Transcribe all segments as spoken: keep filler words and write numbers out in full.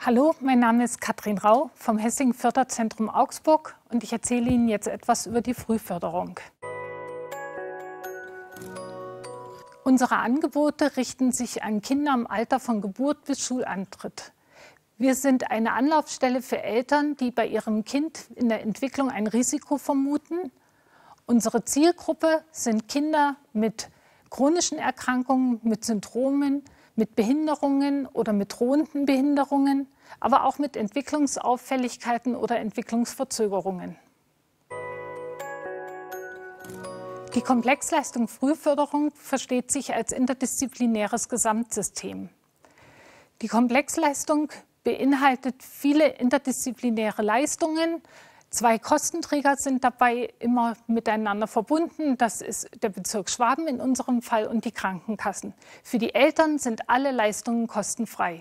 Hallo, mein Name ist Katrin Rau vom Hessing Förderzentrum Augsburg und ich erzähle Ihnen jetzt etwas über die Frühförderung. Unsere Angebote richten sich an Kinder im Alter von Geburt bis Schulantritt. Wir sind eine Anlaufstelle für Eltern, die bei ihrem Kind in der Entwicklung ein Risiko vermuten. Unsere Zielgruppe sind Kinder mit chronischen Erkrankungen, mit Syndromen, mit Behinderungen oder mit drohenden Behinderungen, aber auch mit Entwicklungsauffälligkeiten oder Entwicklungsverzögerungen. Die Komplexleistung Frühförderung versteht sich als interdisziplinäres Gesamtsystem. Die Komplexleistung beinhaltet viele interdisziplinäre Leistungen. Zwei Kostenträger sind dabei immer miteinander verbunden. Das ist der Bezirk Schwaben in unserem Fall und die Krankenkassen. Für die Eltern sind alle Leistungen kostenfrei.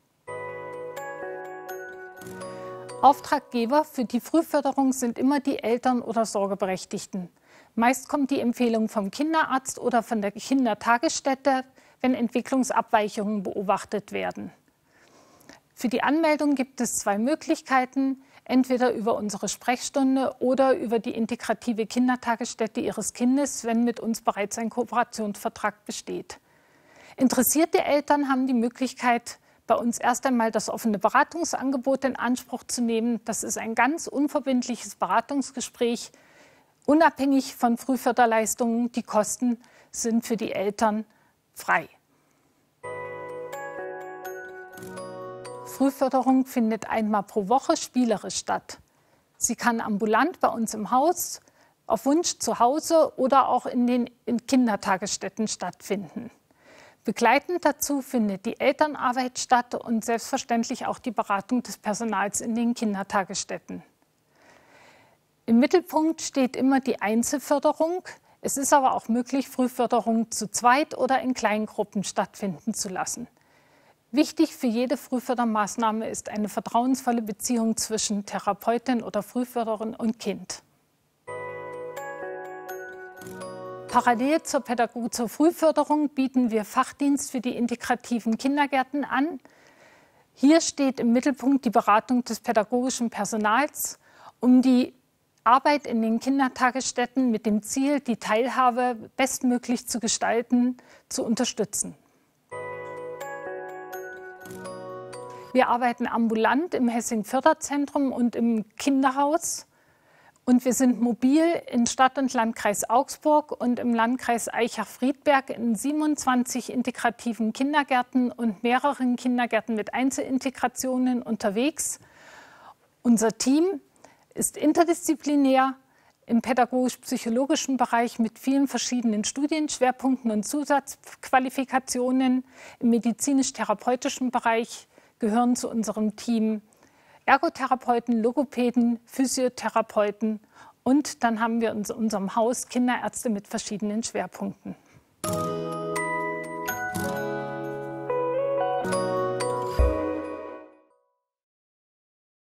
Auftraggeber für die Frühförderung sind immer die Eltern oder Sorgeberechtigten. Meist kommt die Empfehlung vom Kinderarzt oder von der Kindertagesstätte, wenn Entwicklungsabweichungen beobachtet werden. Für die Anmeldung gibt es zwei Möglichkeiten, entweder über unsere Sprechstunde oder über die integrative Kindertagesstätte Ihres Kindes, wenn mit uns bereits ein Kooperationsvertrag besteht. Interessierte Eltern haben die Möglichkeit, bei uns erst einmal das offene Beratungsangebot in Anspruch zu nehmen. Das ist ein ganz unverbindliches Beratungsgespräch, unabhängig von Frühförderleistungen. Die Kosten sind für die Eltern frei. Frühförderung findet einmal pro Woche spielerisch statt. Sie kann ambulant bei uns im Haus, auf Wunsch zu Hause oder auch in den in Kindertagesstätten stattfinden. Begleitend dazu findet die Elternarbeit statt und selbstverständlich auch die Beratung des Personals in den Kindertagesstätten. Im Mittelpunkt steht immer die Einzelförderung. Es ist aber auch möglich, Frühförderung zu zweit oder in Kleingruppen stattfinden zu lassen. Wichtig für jede Frühfördermaßnahme ist eine vertrauensvolle Beziehung zwischen Therapeutin oder Frühförderin und Kind. Parallel zur, Pädago- zur Frühförderung bieten wir Fachdienst für die integrativen Kindergärten an. Hier steht im Mittelpunkt die Beratung des pädagogischen Personals, um die Arbeit in den Kindertagesstätten mit dem Ziel, die Teilhabe bestmöglich zu gestalten, zu unterstützen. Wir arbeiten ambulant im Hessing Förderzentrum und im Kinderhaus. Und wir sind mobil in Stadt und Landkreis Augsburg und im Landkreis Aichach-Friedberg in siebenundzwanzig integrativen Kindergärten und mehreren Kindergärten mit Einzelintegrationen unterwegs. Unser Team ist interdisziplinär im pädagogisch-psychologischen Bereich mit vielen verschiedenen Studienschwerpunkten und Zusatzqualifikationen. Im medizinisch-therapeutischen Bereich gehören zu unserem Team Ergotherapeuten, Logopäden, Physiotherapeuten und dann haben wir in unserem Haus Kinderärzte mit verschiedenen Schwerpunkten.